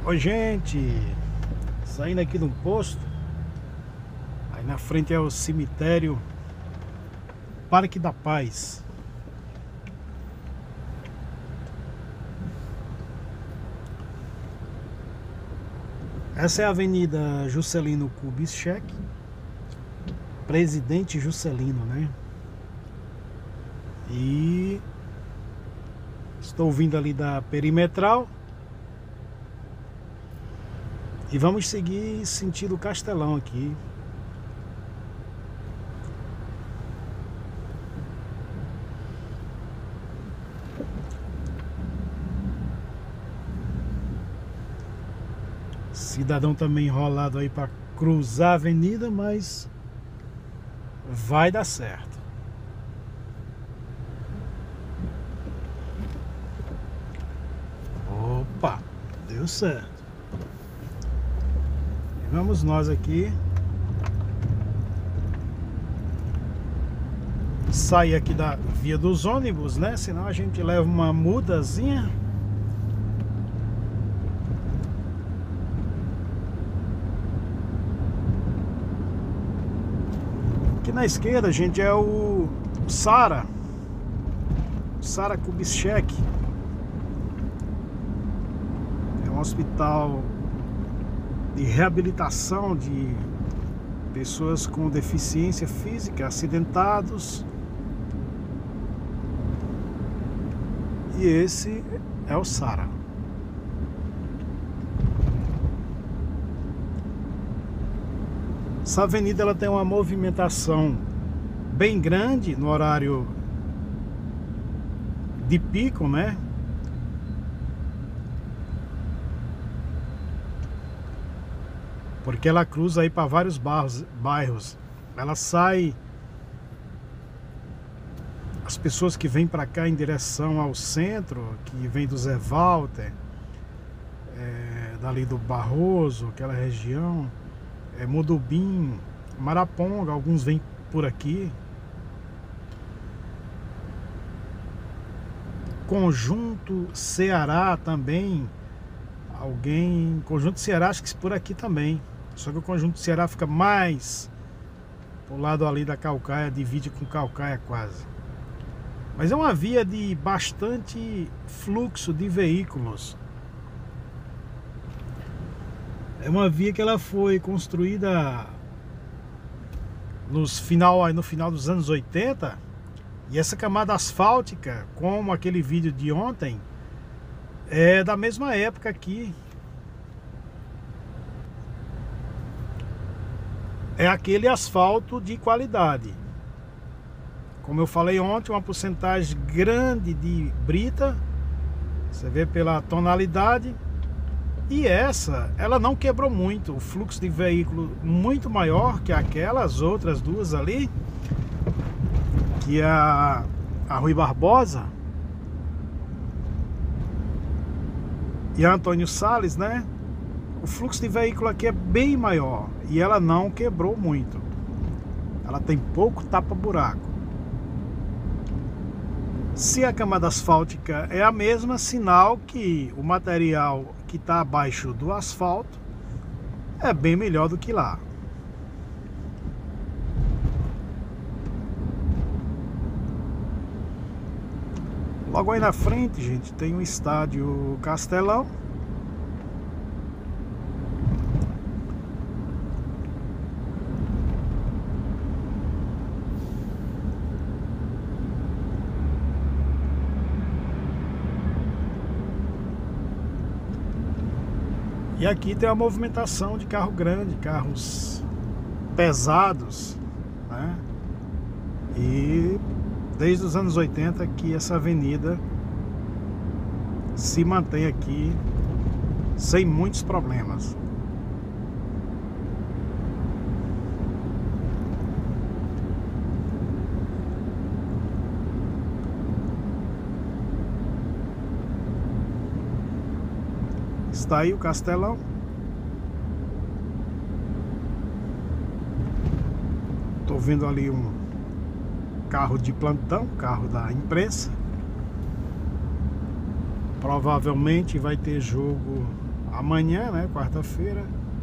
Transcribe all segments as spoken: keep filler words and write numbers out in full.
Oi, gente, saindo aqui de um posto. Aí na frente é o cemitério Parque da Paz. Essa é a Avenida Juscelino Kubitschek, Presidente Juscelino, né? E estou vindo ali da Perimetral e vamos seguir sentido Castelão aqui. Cidadão também enrolado aí para cruzar a avenida, mas vai dar certo. Opa, deu certo. E vamos nós aqui sair aqui da via dos ônibus, né? Senão a gente leva uma mudazinha. Aqui na esquerda, gente, é o Sara Sara Kubitschek. É um hospital de reabilitação de pessoas com deficiência física, acidentados. E esse é o Sara. Essa avenida ela tem uma movimentação bem grande no horário de pico, né? Porque ela cruza aí para vários bairros, bairros. Ela sai, as pessoas que vêm para cá em direção ao centro, que vem do Zé Walter, é, dali do Barroso, aquela região. É Mudubim, Maraponga, alguns vêm por aqui. Conjunto Ceará também. Alguém. Conjunto Ceará, acho que por aqui também. Só que o Conjunto Ceará fica mais pro lado ali da Caucaia, divide com Caucaia quase. Mas é uma via de bastante fluxo de veículos. É uma via que ela foi construída nos final, no final dos anos oitenta. E essa camada asfáltica, como aquele vídeo de ontem, é da mesma época aqui. É aquele asfalto de qualidade. Como eu falei ontem, uma porcentagem grande de brita. Você vê pela tonalidade. E essa, ela não quebrou muito. O fluxo de veículo muito maior que aquelas outras duas ali, que é a, a Rui Barbosa e a Antônio Salles, né? O fluxo de veículo aqui é bem maior e ela não quebrou muito. Ela tem pouco tapa-buraco. Se a camada asfáltica é a mesma, sinal que o material que está abaixo do asfalto é bem melhor do que lá. Logo aí na frente, gente, tem o estádio Castelão. E aqui tem uma movimentação de carro grande, carros pesados, né? E desde os anos oitenta que essa avenida se mantém aqui sem muitos problemas. Está aí o Castelão. Estou vendo ali um carro de plantão, carro da imprensa. Provavelmente vai ter jogo amanhã, né, quarta-feira,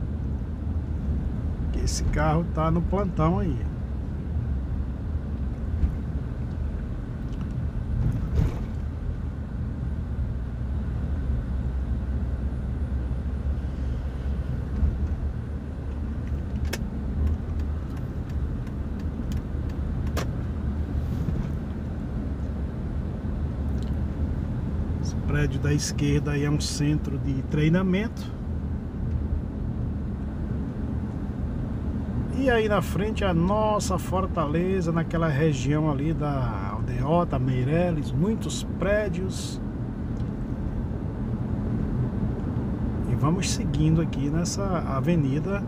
que esse carro tá no plantão aí. O prédio da esquerda aí é um centro de treinamento. E aí na frente a nossa fortaleza, naquela região ali da Aldeota, Meireles, muitos prédios. E vamos seguindo aqui nessa avenida.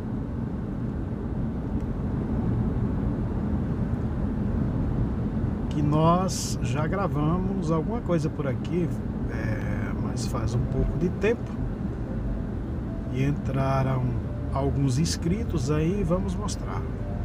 Que nós já gravamos alguma coisa por aqui. É, mas faz um pouco de tempo e entraram alguns inscritos aí, vamos mostrar.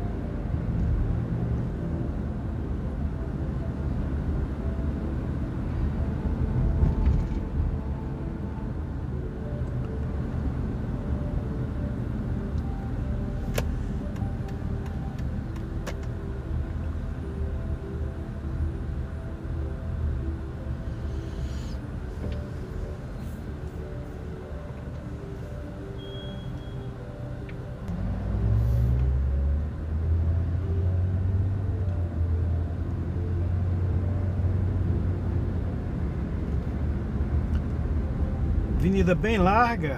Avenida bem larga.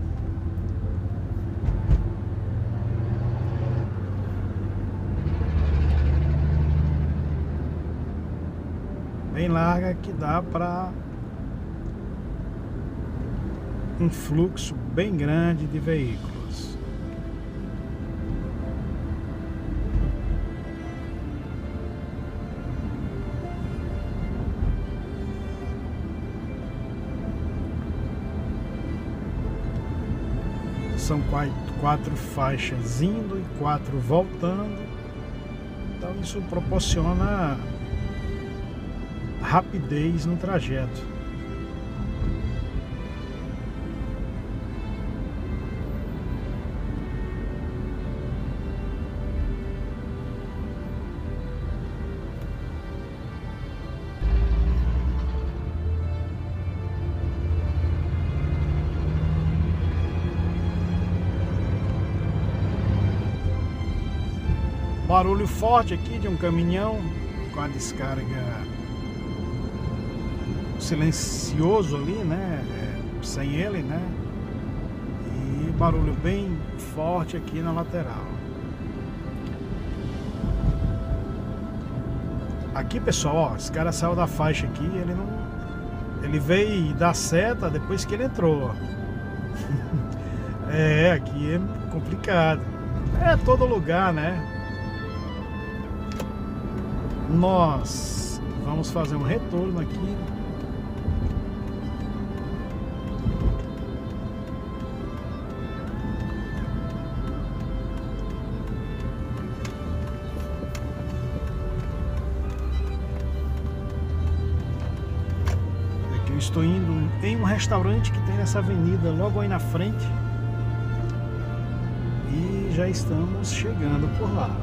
Bem larga que dá para um fluxo bem grande de veículos. São quatro, quatro faixas indo e quatro voltando. Então isso proporciona rapidez no trajeto. Barulho forte aqui de um caminhão com a descarga silencioso ali, né? É, sem ele, né? E barulho bem forte aqui na lateral. Aqui, pessoal, ó, esse cara saiu da faixa aqui, ele não, ele veio dar seta depois que ele entrou. É, aqui é complicado. É todo lugar, né? Nós vamos fazer um retorno aqui. Aqui eu estou indo em um restaurante que tem nessa avenida logo aí na frente. E já estamos chegando por lá.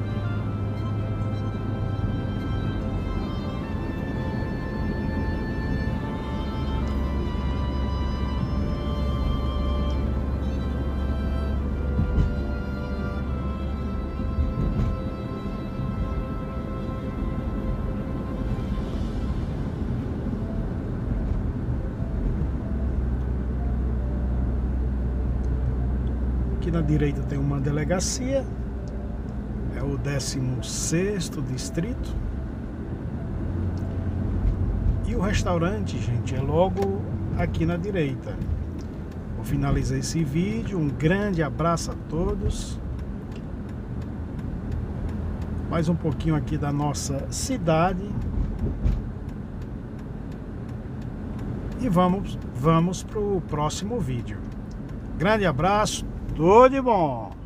Aqui na direita tem uma delegacia, é o décimo sexto distrito. E o restaurante, gente, é logo aqui na direita. Vou finalizar esse vídeo, um grande abraço a todos. Mais um pouquinho aqui da nossa cidade. E vamos, vamos para o próximo vídeo. Grande abraço. Tudo de bom!